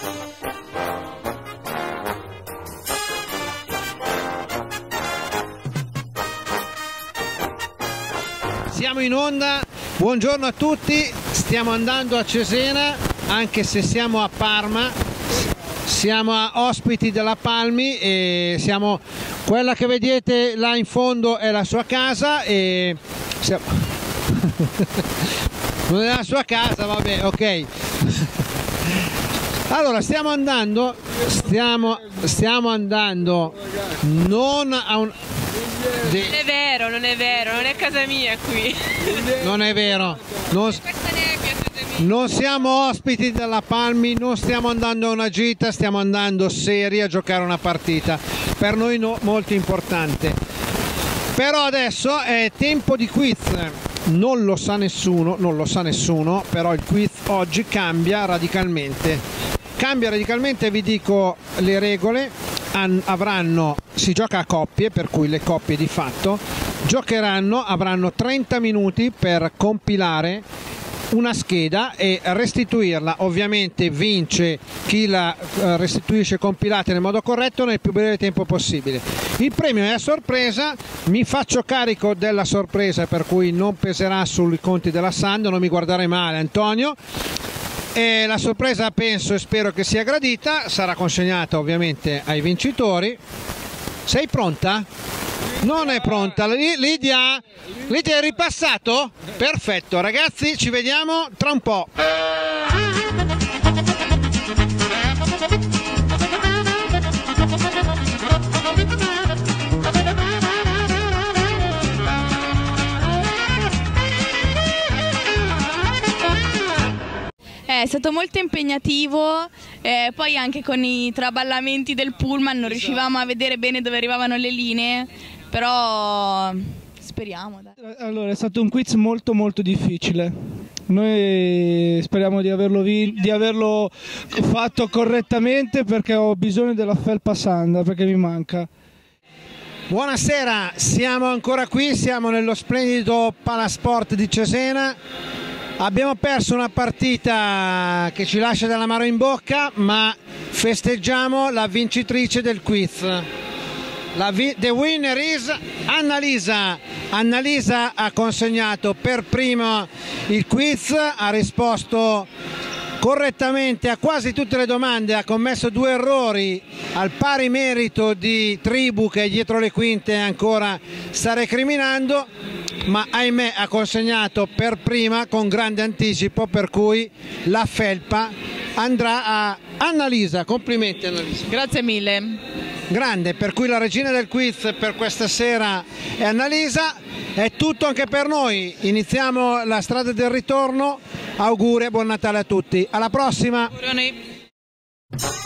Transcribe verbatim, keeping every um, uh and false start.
Siamo in onda, buongiorno a tutti, stiamo andando a Cesena, anche se siamo a Parma, siamo a ospiti della Palmi e siamo, quella che vedete là in fondo è la sua casa e siamo... non è la sua casa, vabbè, ok. Allora stiamo andando, stiamo, stiamo andando non a un... Non è vero, non è vero, non è casa mia qui. Non è vero, non, non siamo ospiti della Palmi, non stiamo andando a una gita, stiamo andando seri a giocare una partita, per noi no, molto importante. Però adesso è tempo di quiz, non lo sa nessuno, non lo sa nessuno, però il quiz oggi cambia radicalmente. Cambia radicalmente, vi dico le regole. Avranno, si gioca a coppie, per cui le coppie di fatto giocheranno, avranno trenta minuti per compilare una scheda e restituirla. Ovviamente vince chi la restituisce compilata nel modo corretto nel più breve tempo possibile. Il premio è a sorpresa, mi faccio carico della sorpresa, per cui non peserà sui conti della Sando, non mi guardare male Antonio. E la sorpresa penso e spero che sia gradita, sarà consegnata ovviamente ai vincitori. Sei pronta? Non è pronta. Lidia? Lidia, è ripassato? Perfetto, ragazzi, ci vediamo tra un po'. È stato molto impegnativo, eh, poi anche con i traballamenti del pullman non riuscivamo a vedere bene dove arrivavano le linee, però speriamo. Dai. Allora, è stato un quiz molto molto difficile. Noi speriamo di averlo, di averlo fatto correttamente, perché ho bisogno della felpa Sanda, perché mi manca. Buonasera, siamo ancora qui, siamo nello splendido Palasport di Cesena. Abbiamo perso una partita che ci lascia dell'amaro in bocca, ma festeggiamo la vincitrice del quiz. La vi the winner is Annalisa. Annalisa ha consegnato per prima il quiz, ha risposto correttamente a quasi tutte le domande, ha commesso due errori al pari merito di Tribu, che dietro le quinte ancora sta recriminando, ma ahimè ha consegnato per prima con grande anticipo, per cui la felpa andrà a Annalisa. Complimenti Annalisa. Grazie mille. Grande, per cui la regina del quiz per questa sera è Annalisa. È tutto anche per noi, iniziamo la strada del ritorno. Auguri e buon Natale a tutti, alla prossima. Auguri.